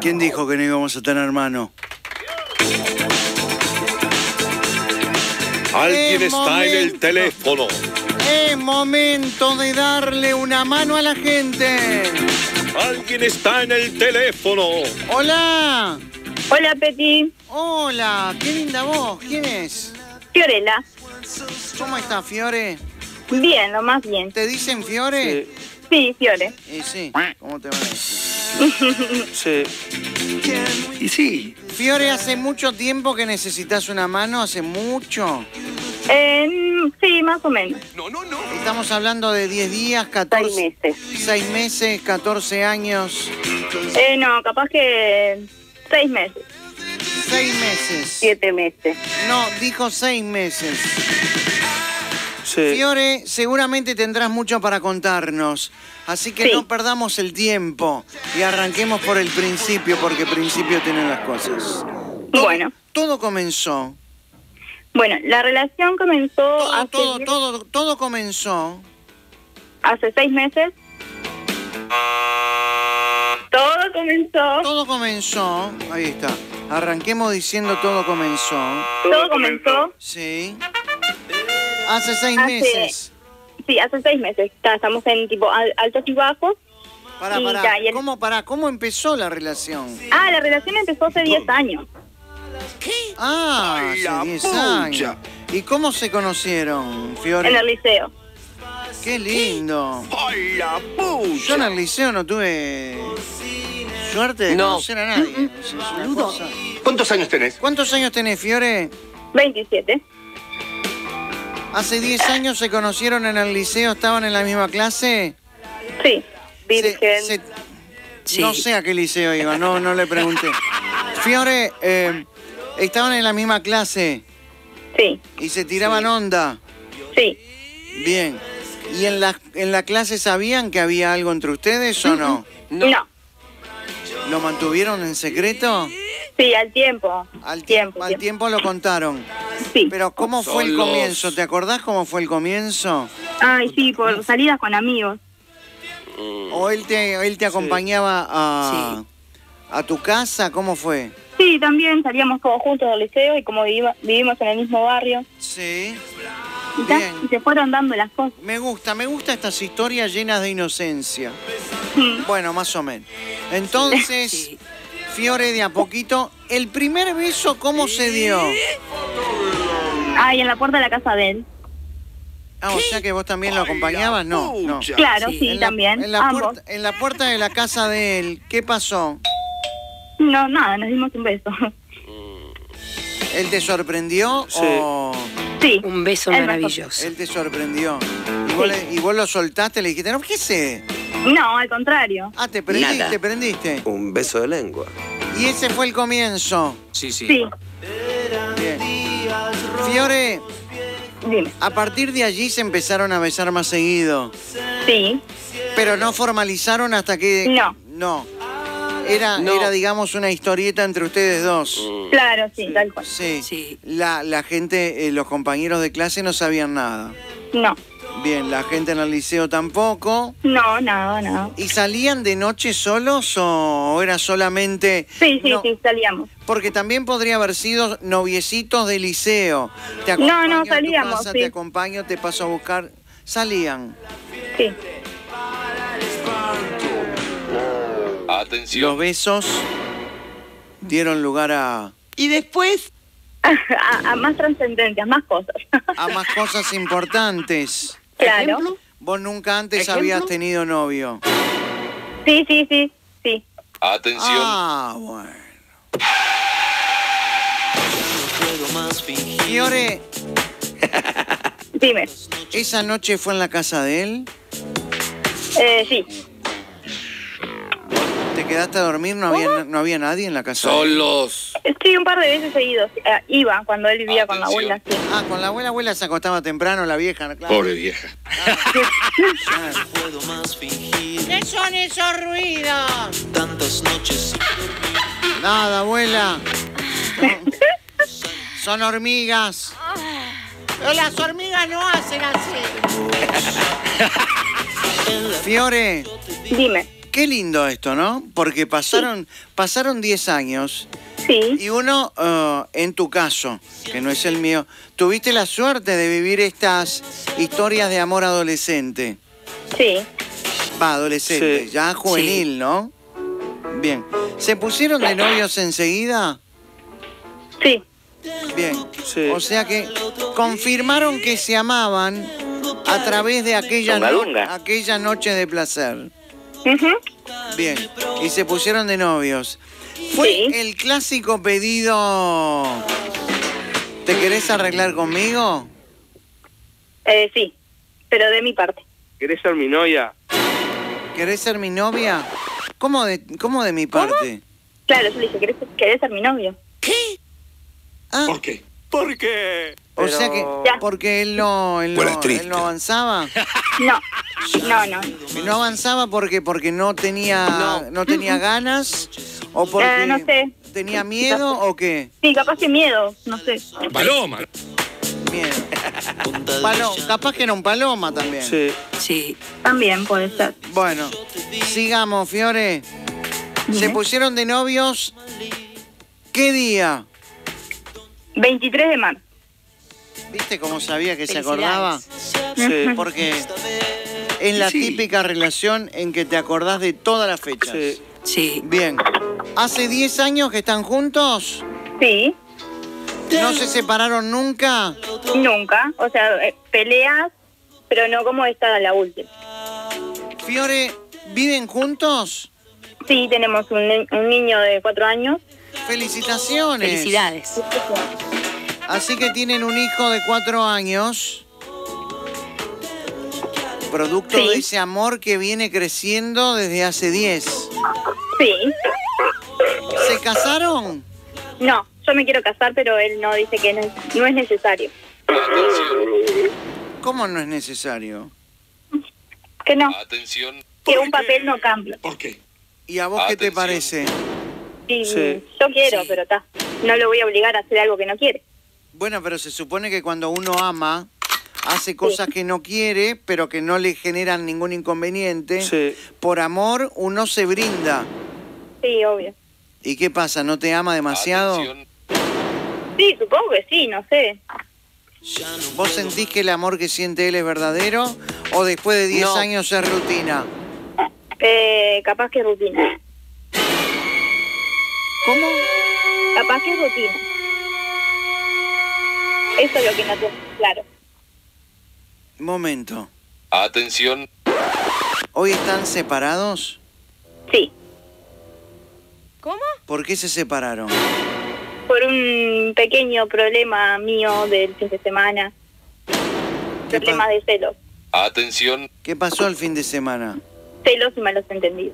¿Quién dijo que no íbamos a tener mano? Alguien está en el teléfono. Es momento de darle una mano a la gente. Alguien está en el teléfono. Hola. Hola, Peti. Hola, qué linda voz. ¿Quién es? Fiorella. ¿Cómo está, Fiore? Bien, lo más bien. ¿Te dicen Fiore? Sí, Fiore. Sí. ¿Cómo te van a decir? Sí. Y sí. Fiore, ¿hace mucho tiempo que necesitas una mano? ¿Hace mucho? Sí, más o menos. No. Estamos hablando de 10 días, 14... 6 meses. 6 meses, 14 años. No, capaz que 6 meses. 6 meses. 7 meses. No, dijo 6 meses. Sí. Fiore, seguramente tendrás mucho para contarnos. Así que Sí. no perdamos el tiempo y arranquemos por el principio, porque principio tienen las cosas. Bueno. Todo comenzó. Bueno, la relación comenzó Todo comenzó. hace 6 meses. Todo comenzó. Ahí está. Arranquemos diciendo todo comenzó. Todo comenzó. Sí. Hace 6 meses. Sí, hace 6 meses. Estamos en tipo altos y bajos. ¿Cómo empezó la relación? La relación empezó hace 10 años. Hace 10 años. ¿Y cómo se conocieron, Fiore? En el liceo. ¡Qué lindo! ¡Ay, la pucha! Yo en el liceo no tuve suerte de conocer a nadie. Es una cosa. ¿Cuántos años tenés? ¿Cuántos años tenés, Fiore? 27. ¿Hace 10 años se conocieron en el liceo? ¿Estaban en la misma clase? Sí. Virgen. Sí. No sé a qué liceo iba, no le pregunté. Fiore, ¿estaban en la misma clase? Sí. ¿Y se tiraban onda? Sí. Bien. ¿Y en la clase sabían que había algo entre ustedes o no? No. ¿Lo mantuvieron en secreto? Sí, al tiempo. Al tiempo lo contaron. Sí. Pero ¿cómo fue el comienzo? ¿Te acordás cómo fue el comienzo? Ay, sí, por salidas con amigos. ¿O él te acompañaba a tu casa? ¿Cómo fue? Sí, también salíamos todos juntos del liceo y como vivimos en el mismo barrio. Sí. Y se fueron dando las cosas. Me gusta estas historias llenas de inocencia. Bueno, más o menos. Entonces, Sí. Fiore, de a poquito, ¿el primer beso cómo se dio? Y en la puerta de la casa de él. O sea que vos también lo acompañabas. No. Claro, Sí. sí, también. Ambos. En la puerta de la casa de él, ¿qué pasó? No, nada, nos dimos un beso. ¿Él te sorprendió Sí. o...? Sí. Un beso Él me maravilloso. Él te sorprendió. ¿Y vos lo soltaste? Le dijiste, no, ¿qué sé? No, al contrario. ¿Te Nada. prendiste? Un beso de lengua. Y ese fue el comienzo. Sí. Sí. Bien. Fiore, Dime. a partir de allí se empezaron a besar más seguido. Sí. Pero no formalizaron hasta que... No. Era, digamos, una historieta entre ustedes dos. Claro, sí, tal cual. Sí. Sí. La gente, los compañeros de clase no sabían nada. No. Bien, la gente en el liceo tampoco. No, nada. ¿Y salían de noche solos o era solamente...? Sí, No, salíamos. porque también podría haber sido noviecitos de liceo. Te acompaño No, a tu salíamos, casa, sí. te acompaño, te paso a buscar. Salían. Sí. Atención. Los besos dieron lugar a Y después, a más trascendencias, más cosas. más cosas importantes. Claro. ¿ejemplo? Vos nunca antes ¿Ejemplo? habías tenido novio. Sí. Atención. Bueno. Fiore, Dime. ¿esa noche fue en la casa de él? Sí. ¿Te quedaste a dormir? ¿No había nadie en la casa? Solos. Sí, un par de veces seguidos. Iba cuando él vivía con la abuela. Sí. Con la abuela se acostaba temprano, la vieja, claro. Pobre vieja. ¿Qué son esos ruidos? Tantas noches. Nada, abuela. Son hormigas. Pero las hormigas no hacen así. Fiore, Dime. Qué lindo esto, ¿no? Porque pasaron 10 años Sí, y uno, en tu caso, que no es el mío, tuviste la suerte de vivir estas historias de amor adolescente. sí, Adolescente, Sí. ya juvenil, ¿no? Bien. ¿Se pusieron de novios enseguida? sí, Bien. Sí. O sea que confirmaron que se amaban a través de aquellas noches de placer. ujú, Bien. Y se pusieron de novios. Fue Sí. el clásico pedido: ¿te querés arreglar conmigo? sí, pero de mi parte. ¿Querés ser mi novia? ¿Querés ser mi novia? ¿Cómo de mi parte? Claro, yo le dije, ¿querés ser mi novio? Ah, qué? ¿Por qué? o sea que Ya. porque él no triste. avanzaba. No, no. No avanzaba porque no tenía ganas o porque No sé. tenía miedo o qué. Sí, capaz que miedo, no sé. Paloma. Miedo. Capaz que era un paloma también. Sí. Sí. También puede ser. Bueno, sigamos, Fiore. Se Dime. pusieron de novios. ¿Qué día? 23 de marzo. ¿Viste cómo sabía que se acordaba? Sí. Porque es la típica relación en que te acordás de todas las fechas. Sí. Sí. Bien. ¿Hace 10 años que están juntos? Sí, ¿No se separaron nunca? nunca. O sea, peleas, pero no como esta la última. Fiore, ¿viven juntos? Sí, tenemos un niño de 4 años. Felicitaciones. Felicidades. Así que tienen un hijo de 4 años. Producto Sí. de ese amor que viene creciendo desde hace 10. Sí. ¿Se casaron? No, yo me quiero casar, pero él no dice que no es necesario. ¿Cómo no es necesario? Que no, Atención. que un papel no cambia. ¿Por qué? ¿Y a vos qué te Atención. parece? Sí, Sí. yo quiero, Sí. pero está. No lo voy a obligar a hacer algo que no quiere. Bueno, pero se supone que cuando uno ama, hace cosas que no quiere, pero que no le generan ningún inconveniente. Sí. Por amor, uno se brinda. Sí, obvio. ¿Y qué pasa? ¿No te ama demasiado? Atención. Sí, supongo que sí, no sé. ¿Vos sentís que el amor que siente él es verdadero? ¿O después de 10 años es rutina? Capaz que es rutina. ¿Cómo? Capaz que es rutina. Eso es lo que no tengo claro. Momento. Atención. ¿Hoy están separados? Sí, ¿Cómo? ¿Por qué se separaron? por un pequeño problema mío del fin de semana. ¿Qué Problema de celos. Atención. ¿Qué pasó el fin de semana? Celos y malos entendidos.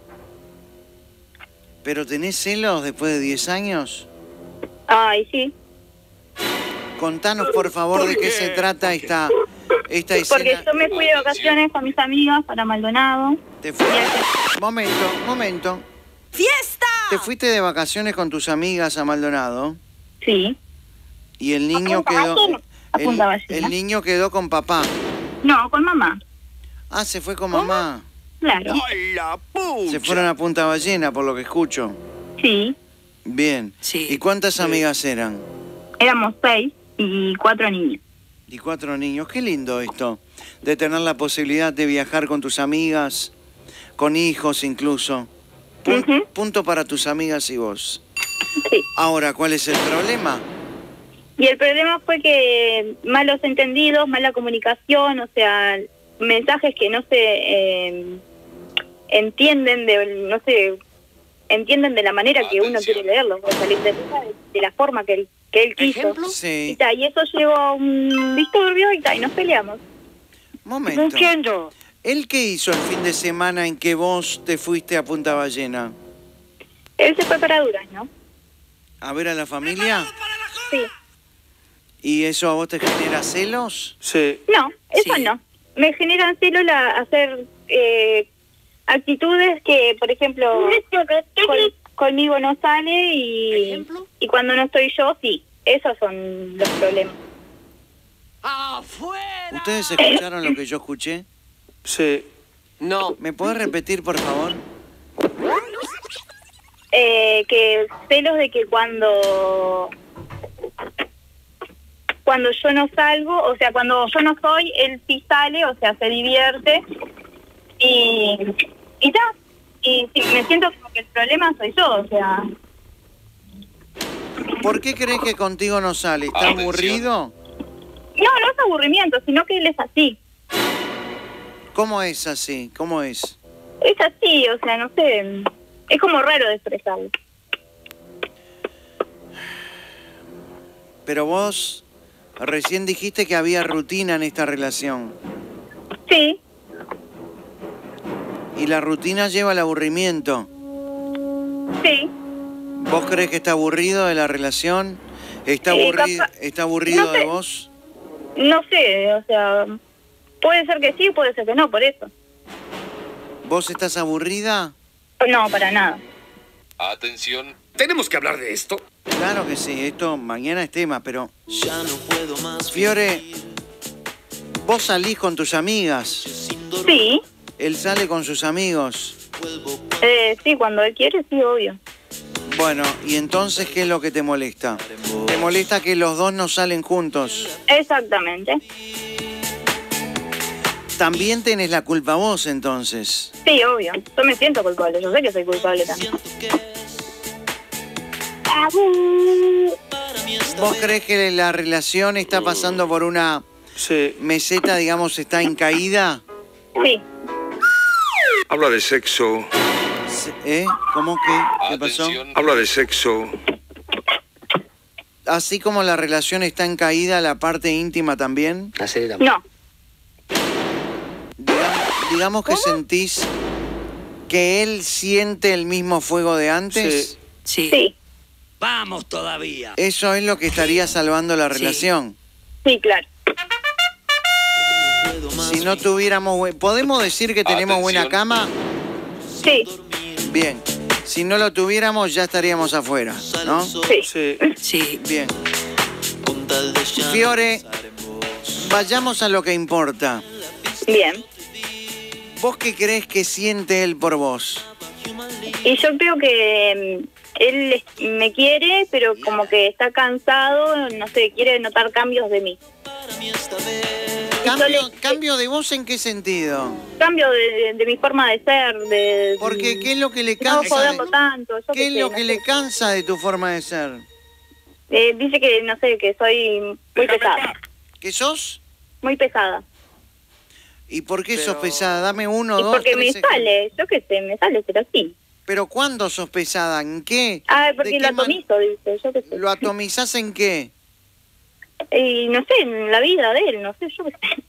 ¿Pero tenés celos después de 10 años? Ay, sí. Contanos, por favor, de qué se trata esta escena. Porque yo me fui de vacaciones con mis amigas para Maldonado. Te fui- Momento. ¡Fiesta! ¿Te fuiste de vacaciones con tus amigas a Maldonado? Sí. Y el niño quedó... A Punta Ballena. El niño quedó con papá. No, con mamá. Ah, se fue con mamá. Claro. Se fueron a Punta Ballena, por lo que escucho. Sí. Bien. Sí. ¿Y cuántas amigas eran? Éramos 6 y 4 niños. Y 4 niños. Qué lindo esto, de tener la posibilidad de viajar con tus amigas, con hijos incluso. Ujú. Punto para tus amigas y vos. Sí. Ahora, ¿cuál es el problema? Y el problema fue que malos entendidos, mala comunicación, o sea, mensajes que no se entienden entienden de la manera que uno quiere leerlos, o sea, de la forma que él quiso. Sí. Y eso llevó a un disturbio y nos peleamos. Momento. entiendo. ¿Él qué hizo el fin de semana en que vos te fuiste a Punta Ballena? Él se fue para Durazno. ¿A ver a la familia? Sí. ¿Y eso a vos te genera celos? Sí. No, eso Sí. no. Me generan celos hacer actitudes que, por ejemplo, conmigo no sale y cuando no estoy yo, sí. Esos son los problemas. ¿Ustedes escucharon lo que yo escuché? Sí. ¿Me podés repetir, por favor? Que celos de que cuando yo no salgo, o sea, cuando yo no soy, él sí sale, o sea, se divierte y ya. Y sí, me siento como que el problema soy yo, o sea. ¿Por qué crees que contigo no sale? ¿Está Atención. aburrido? No es aburrimiento, sino que él es así. ¿Cómo es así? ¿Cómo es? Es así, o sea, no sé, es como raro de expresarlo. Pero vos recién dijiste que había rutina en esta relación. Sí, Y la rutina lleva al aburrimiento. sí. ¿Vos crees que está aburrido de la relación? ¿Está aburrido no sé. de vos? No sé, o sea, puede ser que sí, puede ser que no, por eso. ¿Vos estás aburrida? No, para nada. Atención. Tenemos que hablar de esto. Claro que sí, esto mañana es tema, pero... Fiore, vos salís con tus amigas, Sí, él sale con sus amigos. sí, cuando él quiere, sí, obvio. Bueno, ¿y entonces qué es lo que te molesta? ¿Te molesta que los dos no salen juntos? Exactamente. También tenés la culpa vos, entonces. Sí, obvio. Yo me siento culpable, yo sé que soy culpable también. ¿Vos crees que la relación está pasando por una Sí. meseta, digamos, está en caída? Sí, Habla de sexo. ¿Eh? ¿Cómo que? ¿Qué pasó? Atención. Habla de sexo. Así como la relación está en caída, la parte íntima también. no. Digamos que sentís que él siente el mismo fuego de antes. Sí. Sí, Vamos todavía. Eso es lo que estaría salvando la relación. sí, claro. Si no tuviéramos... ¿Podemos decir que tenemos buena Atención. cama? Sí, Bien. Si no lo tuviéramos, ya estaríamos afuera, ¿no? sí. Sí. Sí. Bien. Fiore, vayamos a lo que importa. Bien. ¿Vos qué crees que siente él por vos? Y yo creo que él me quiere, pero como que está cansado, no sé, quiere notar cambios de mí. ¿Cambio de vos en qué sentido? Cambio de mi forma de ser, de... Porque ¿qué es lo que le no cansa? joderlo tanto. Yo ¿Qué es sé, lo no que sé. le cansa de tu forma de ser? Dice que, no sé, que soy muy pesada. ¿Qué sos? Muy pesada. ¿Y por qué sos Pero- pesada? Dame uno, Y dos, porque me tres ejemplos. sale, yo qué sé, me sale, pero sí. ¿Pero cuándo sos pesada? ¿En qué? Ah, ¿De porque qué lo atomizo, dice, yo qué sé. ¿Lo atomizás en qué? Y no sé, en la vida de él, no sé, yo qué sé.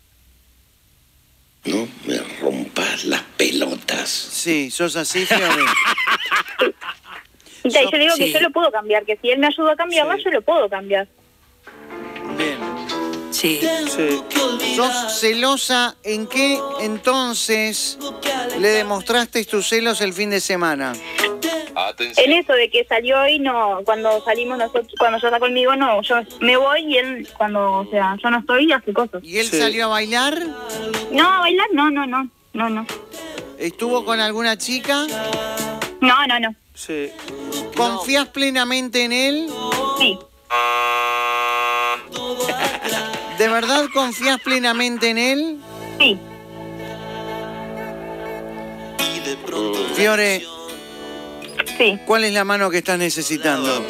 No me rompas las pelotas. Sí, sos así, Fiore. Y yo le digo que Sí. yo lo puedo cambiar, que si él me ayuda a cambiarla, Sí. yo lo puedo cambiar. Bien. Sí. Sí. ¿Sos celosa en qué entonces le demostraste tus celos el fin de semana? Atención. En eso de que salió hoy, no, cuando salimos nosotros, cuando ya está conmigo, no, yo me voy y él, cuando, o sea, yo no estoy, hace cosas. ¿Y él Sí. salió a bailar? No, a bailar, no. ¿Estuvo con alguna chica? No. Sí. ¿Confías plenamente en él? Sí, ¿De verdad confías plenamente en él? sí. Fiore, Sí. ¿cuál es la mano que estás necesitando?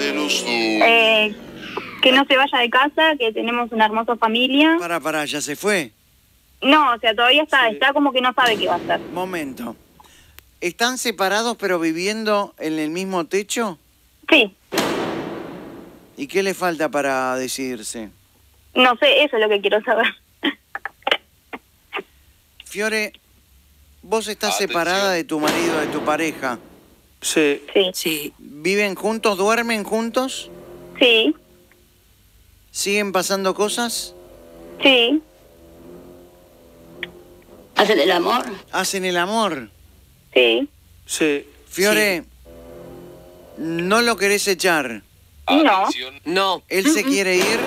Que no se vaya de casa, que tenemos una hermosa familia. Para, ¿ya se fue? No, o sea, todavía está, Sí. está como que no sabe qué va a hacer. Momento. ¿Están separados pero viviendo en el mismo techo? Sí, ¿Y qué le falta para decidirse? no sé, eso es lo que quiero saber. Fiore, vos estás Atención. separada de tu marido, de tu pareja. Sí. Sí, Sí. ¿Viven juntos, duermen juntos? sí, ¿Siguen pasando cosas? sí, ¿Hacen el amor? ¿Hacen el amor? sí. Sí. Fiore, no lo querés echar. No. Atención. No. ¿Él se quiere ir?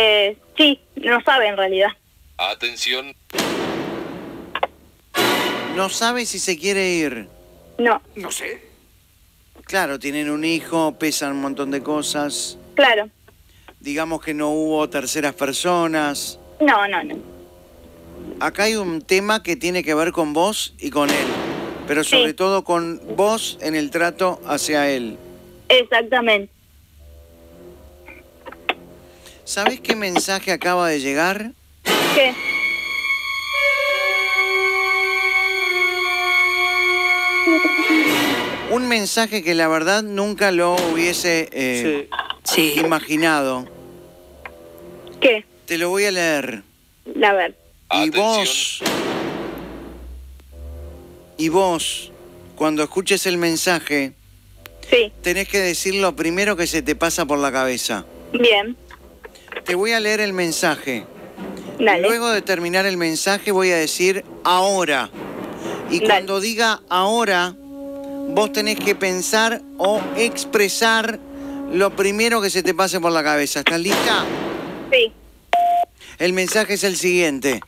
Sí, no sabe en realidad. Atención. No sabe si se quiere ir. No, No sé. Claro, tienen un hijo, pesan un montón de cosas. claro. Digamos que no hubo terceras personas. No. Acá hay un tema que tiene que ver con vos y con él. Pero sobre Sí. todo con vos en el trato hacia él. Exactamente. ¿Sabés qué mensaje acaba de llegar? ¿Qué? Un mensaje que la verdad nunca lo hubiese Sí. Sí. imaginado. ¿Qué? Te lo voy a leer. A ver. Y vos, cuando escuches el mensaje, Sí, tenés que decir lo primero que se te pasa por la cabeza. bien. Te voy a leer el mensaje. Dale. Luego de terminar el mensaje voy a decir ahora. Y Dale. cuando diga ahora, vos tenés que pensar o expresar lo primero que se te pase por la cabeza. ¿Estás lista? Sí, El mensaje es el siguiente.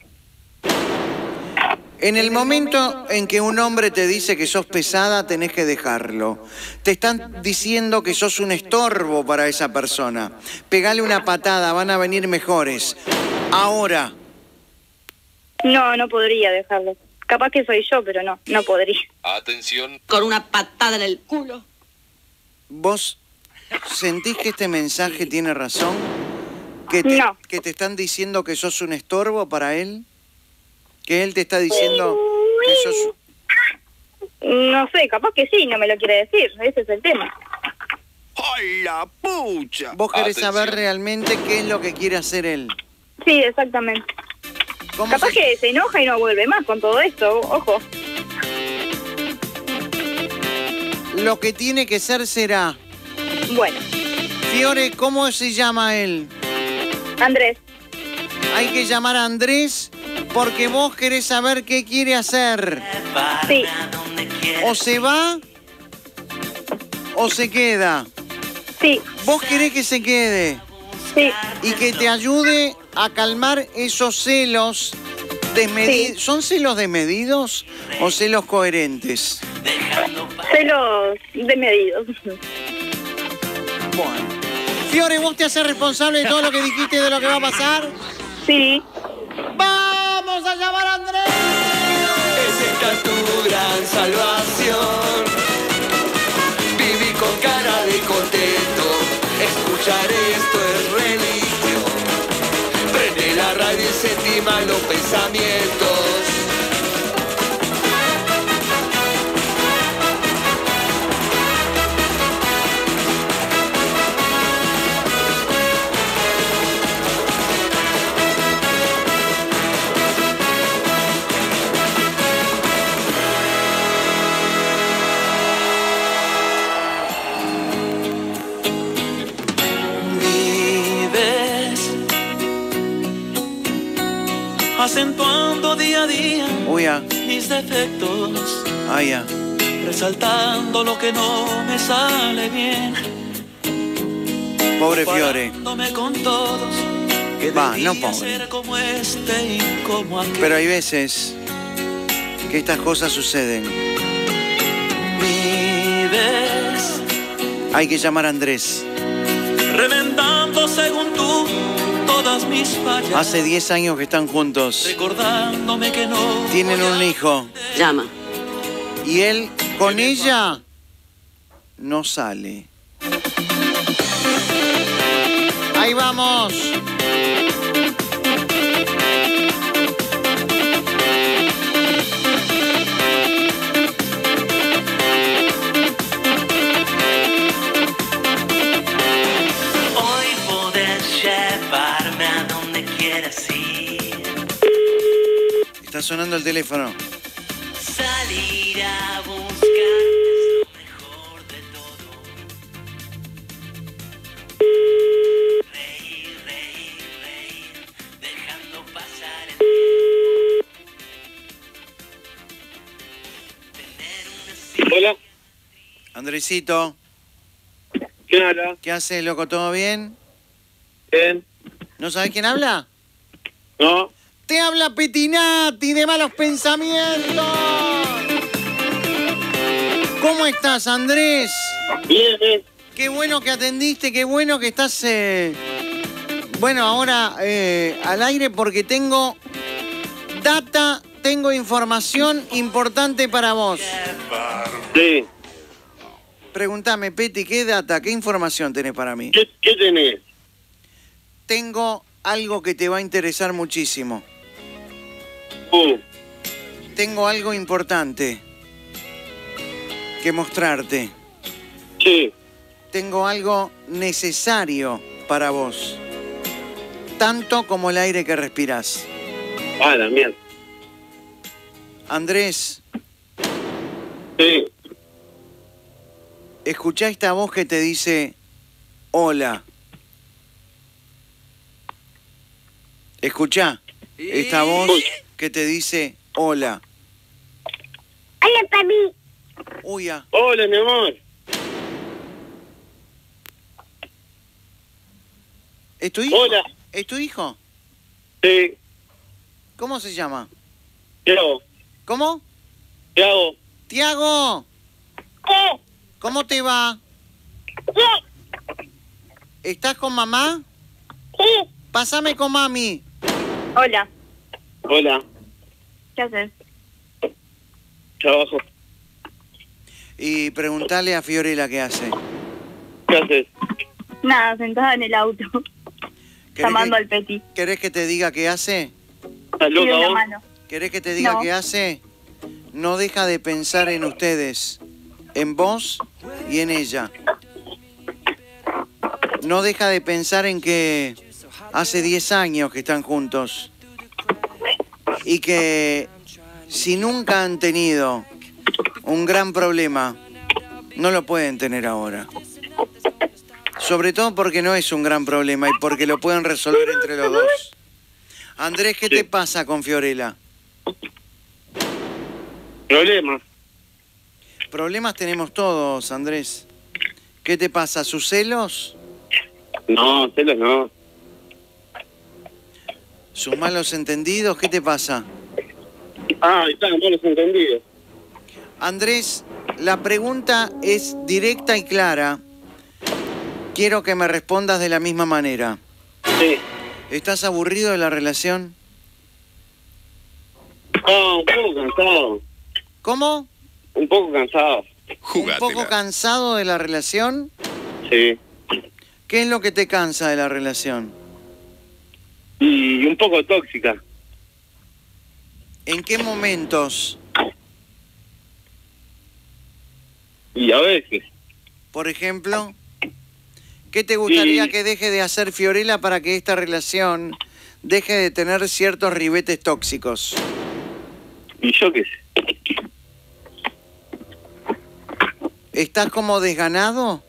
En el momento en que un hombre te dice que sos pesada, tenés que dejarlo. Te están diciendo que sos un estorbo para esa persona. Pegale una patada, van a venir mejores. Ahora. no podría dejarlo. Capaz que soy yo, pero no podría. Atención. Con una patada en el culo. ¿Vos sentís que este mensaje tiene razón? No. ¿Que te están diciendo que sos un estorbo para él? ¿Que él te está diciendo que sos... No sé, capaz que sí, no me lo quiere decir. Ese es el tema. ¡Ay, la pucha! Vos querés Atención. saber realmente qué es lo que quiere hacer él? Sí, exactamente. ¿Cómo Capaz se- que se enoja y no vuelve más con todo esto. Ojo. Lo que tiene que ser será... Bueno, Fiore, ¿cómo se llama él? Andrés. Hay que llamar a Andrés porque vos querés saber qué quiere hacer. Sí, O se va o se queda. sí, Vos querés que se quede sí. y que te ayude a calmar esos celos desmedidos. Sí. ¿Son celos desmedidos o celos coherentes? Celos desmedidos. Bueno. Fiore, ¿vos te haces responsable de todo lo que dijiste de lo que va a pasar? Sí. ¡Vamos a llamar a Andrés! Es esta tu gran salvación. Viví con cara de contento. Escuchar esto es religión. Prende la radio y sentí malos pensamientos. Acentuando día a día Uy, ya. mis defectos, Ah, ya. resaltando lo que no me sale bien, Pobre Fiore. comparándome con todos, que Va, no debía pobre. ser como este y como aquel. Pero hay veces que estas cosas suceden. Vives Hay que llamar a Andrés. remendando según tú todas mis fallas, Hace 10 años que están juntos. recordándome que no Tienen voy a un hijo. Llama. Y él con ella no sale. Ahí vamos. Hoy podés llevarme a donde quieras ir, Está sonando el teléfono. salir a buscar es lo mejor de todo. Reír, reír, reír, dejando pasar el tiempo. Tener una Hola, Andresito, ¿quién habla? ¿qué haces, loco? ¿Todo bien? ¿Quién? ¿No sabés quién habla? ¿No? Te habla Petinati de Malos Pensamientos. ¿Cómo estás, Andrés? Bien, bien. Qué bueno que atendiste, qué bueno que estás, bueno, ahora al aire porque tengo data, tengo información importante para vos. Sí. Pregúntame, Peti, ¿qué data, qué información tenés para mí? ¿Qué tenés? Tengo algo que te va a interesar muchísimo. Tengo algo importante que mostrarte. Sí. Tengo algo necesario para vos. Tanto como el aire que respirás. Ah, la mierda. Andrés. Sí. Escuchá esta voz que te dice hola. Escuchá esta voz que te dice hola. Hola, papi. Uy, ya. Hola, mi amor. ¿Es tu hijo? Hola. ¿Es tu hijo? Sí. ¿Cómo se llama? Tiago. ¿Cómo? Tiago. Tiago. ¿Qué? ¿Cómo te va? ¿Qué? ¿Estás con mamá? Sí. Pásame con mami. Hola. Hola. ¿Qué haces? Trabajo. Y preguntale a Fiorella qué hace. ¿Qué haces? Nada, sentada en el auto. Llamando al Peti. ¿Querés que te diga qué hace? ¿Estás Pide loca una vos? mano. ¿Querés que te diga No. qué hace? No deja de pensar en ustedes, en vos y en ella. No deja de pensar en que hace 10 años que están juntos y que si nunca han tenido un gran problema, no lo pueden tener ahora. Sobre todo porque no es un gran problema y porque lo pueden resolver entre los dos. Andrés, ¿qué te pasa con Fiorella? Problemas. Problemas tenemos todos, Andrés. ¿Qué te pasa? ¿Sus celos? No, celos no. ¿Sus malos entendidos? ¿Qué te pasa? Ah, están malos entendidos. Andrés, la pregunta es directa y clara. Quiero que me respondas de la misma manera. Sí. ¿Estás aburrido de la relación? Ah, un poco cansado. ¿Cómo? Un poco cansado. ¿Un poco cansado de la relación? Sí. ¿Qué es lo que te cansa de la relación? Y un poco tóxica. ¿En qué momentos? Y a veces. Por ejemplo, ¿qué te gustaría Y- que deje de hacer Fiorella para que esta relación deje de tener ciertos ribetes tóxicos? Y yo qué sé. ¿Estás como desganado?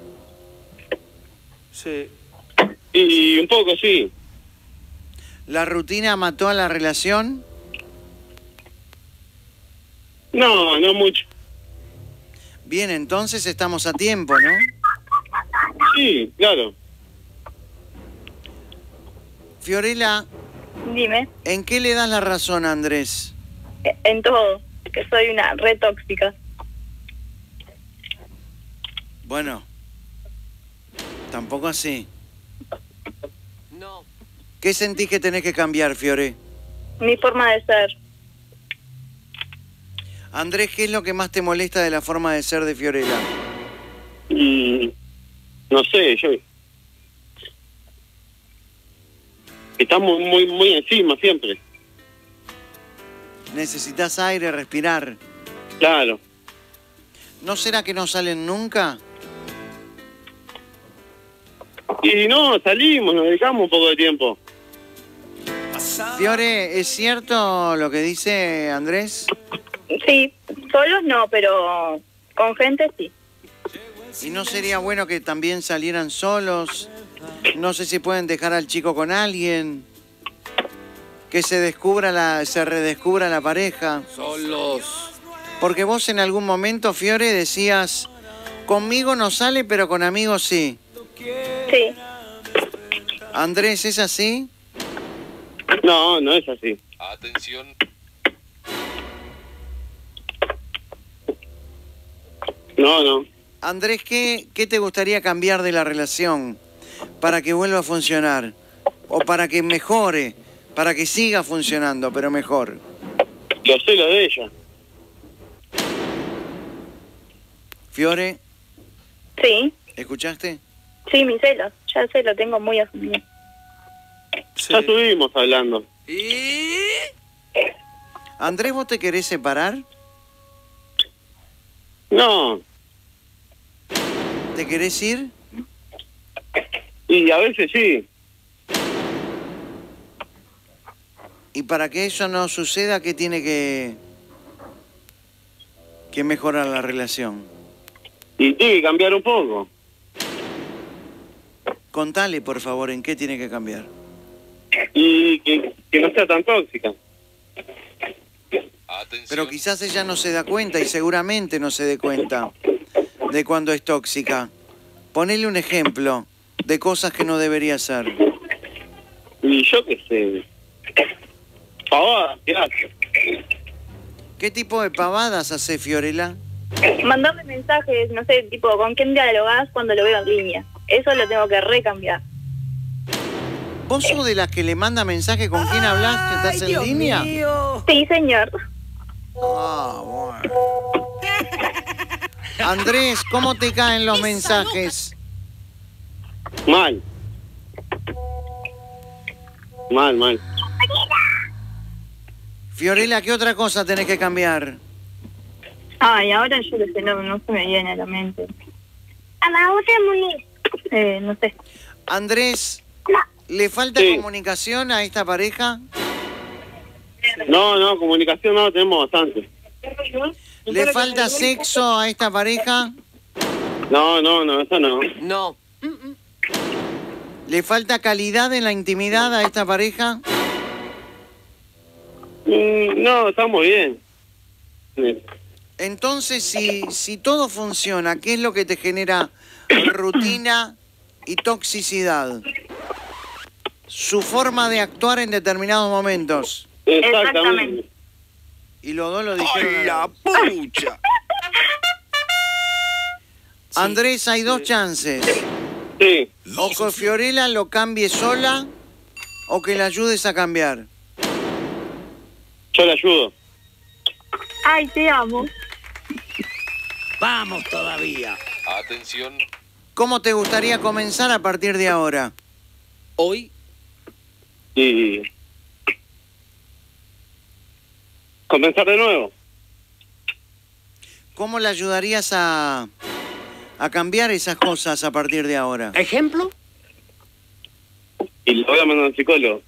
Sí. Y un poco sí. ¿La rutina mató a la relación? No, no mucho. Bien, entonces estamos a tiempo, ¿no? Sí, claro. Fiorella, Dime. ¿en qué le das la razón a Andrés? En todo. Que soy una re tóxica. Bueno, tampoco así. No. ¿Qué sentís que tenés que cambiar, Fiore? Mi forma de ser. Andrés, ¿qué es lo que más te molesta de la forma de ser de Fiorella? Y no sé, yo. Estamos muy encima siempre. ¿Necesitas aire, respirar? Claro. ¿No será que no salen nunca? Y no, salimos, nos dedicamos un poco de tiempo. Fiore, ¿es cierto lo que dice Andrés? Sí, solos no, pero con gente sí. ¿Y no sería bueno que también salieran solos? No sé si pueden dejar al chico con alguien. Que se redescubra la pareja. Solos. Porque vos en algún momento, Fiore, decías, conmigo no sale, pero con amigos sí. Sí. Andrés, ¿es así? No, no es así. Atención. No. Andrés, ¿qué te gustaría cambiar de la relación para que vuelva a funcionar? O para que mejore, para que siga funcionando, pero mejor. Los celos de ella. Fiore, Sí, ¿escuchaste? sí, mis celos. Ya sé, lo tengo muy asumido. Sí. Ya estuvimos hablando. ¿Y? Andrés, ¿vos te querés separar? No. ¿Te querés ir? Y a veces sí. Y para que eso no suceda, ¿qué tiene que mejorar la relación? Y tiene que cambiar un poco. Contale, por favor, ¿en qué tiene que cambiar? Y que no sea tan tóxica. Atención. Pero quizás ella no se da cuenta y seguramente no se dé cuenta de cuando es tóxica. Ponele un ejemplo de cosas que no debería hacer. Y yo qué sé. Pavada, ¿qué hace? ¿Qué tipo de pavadas hace Fiorella? Mandarle mensajes, no sé, tipo, ¿con quién dialogás cuando lo veo en línea? Eso lo tengo que recambiar. ¿Vos sos de las que le manda mensaje con quién hablas, que estás en Dios línea? mío. Sí, señor. Ah, bueno. Andrés, ¿cómo te caen los mensajes? Mal. Mal. Fiorella, ¿qué otra cosa tenés que cambiar? Ay, ahora yo qué sé, no se me viene a la mente. No sé. Andrés, ¿le falta Sí. comunicación a esta pareja? No, comunicación no, tenemos bastante. ¿Le falta sexo a esta pareja? No, eso no. No. ¿Le falta calidad en la intimidad a esta pareja? No, estamos bien. Entonces, si todo funciona, ¿qué es lo que te genera rutina y toxicidad? Su forma de actuar en determinados momentos. Exactamente. Y los dos lo dijeron. ¡Ay, la pucha! Andrés, hay dos chances. Sí. O que Fiorella lo cambie sola o que la ayudes a cambiar. Yo le ayudo. Ay, te amo. Vamos todavía. Atención. ¿Cómo te gustaría comenzar a partir de ahora? Hoy. Y comenzar de nuevo. ¿Cómo le ayudarías a cambiar esas cosas a partir de ahora? ¿Ejemplo? Y le voy a mandar a un psicólogo.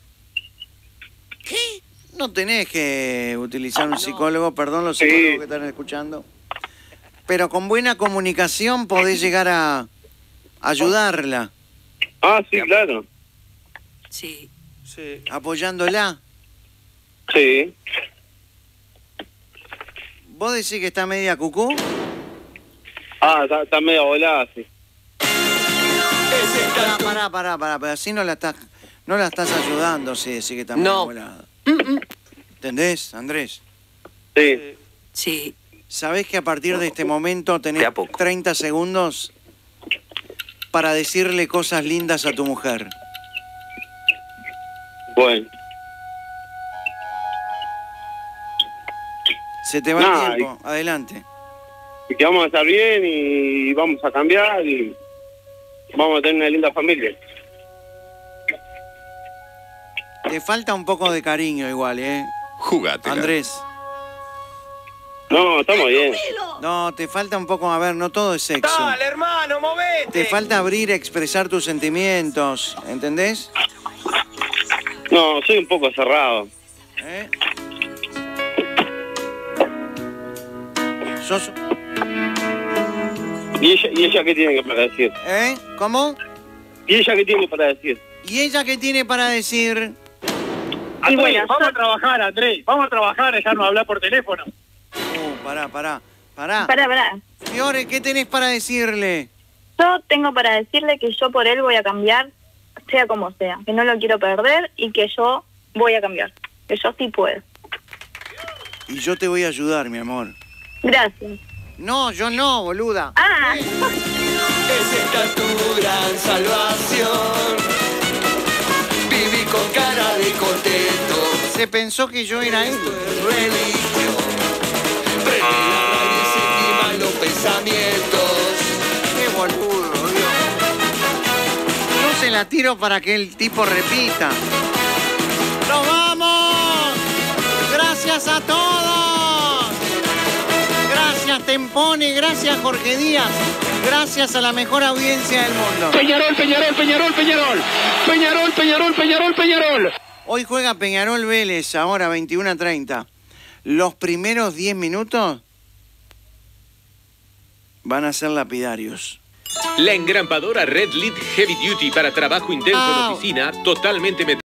No tenés que utilizar un psicólogo, perdón los psicólogos Sí. que están escuchando. Pero con buena comunicación podés llegar a ayudarla, Ah, sí, claro. Sí. Sí. apoyándola. Sí. ¿Vos decís que está media cucú? Ah, está medio volada, sí. Pará, pero así no la estás ayudando si decís que está media No. volada. ¿Entendés, Andrés? Sí. Sí. ¿Sabés que a partir de este momento tenés De a poco. 30 segundos para decirle cosas lindas a tu mujer? Bueno. Se te va el Nah, tiempo, adelante. Y que vamos a estar bien y vamos a cambiar y vamos a tener una linda familia. Te falta un poco de cariño igual, Jugátela. Andrés. No, estamos bien. No, te falta un poco, a ver, no todo es sexo. Dale, hermano, movete. Te falta abrir, expresar tus sentimientos, ¿entendés? No, soy un poco cerrado. ¿Eh? Sos... ¿Y ella qué tiene para decir? ¿Eh? ¿Cómo? ¿Y ella qué tiene para decir? ¿Y ella qué tiene para decir? Y bueno, vamos a trabajar, Andrés. Vamos a trabajar, ya no hablar por teléfono. Pará. pará. Fiore, ¿qué tenés para decirle? Yo tengo para decirle que yo por él voy a cambiar, sea como sea, que no lo quiero perder y que yo voy a cambiar, que yo sí puedo. Y yo te voy a ayudar, mi amor. Gracias. No, yo no, boluda. Ah, Es esta tu gran salvación. Viví con cara de contento. Se pensó que yo era él. Esto es religión. Prende la radio y se queman los pensamientos. Qué boludo, Dios. Yo se la tiro para que el tipo repita. ¡Nos vamos! ¡Gracias a todos! Gracias, Tempone. Gracias, Jorge Díaz. Gracias a la mejor audiencia del mundo. Peñarol, Peñarol, Peñarol, Peñarol. Peñarol, Peñarol, Peñarol, Peñarol. Hoy juega Peñarol Vélez, ahora 21:30. Los primeros 10 minutos van a ser lapidarios. La engrampadora Red Lead Heavy Duty para trabajo intenso en Ah. oficina, totalmente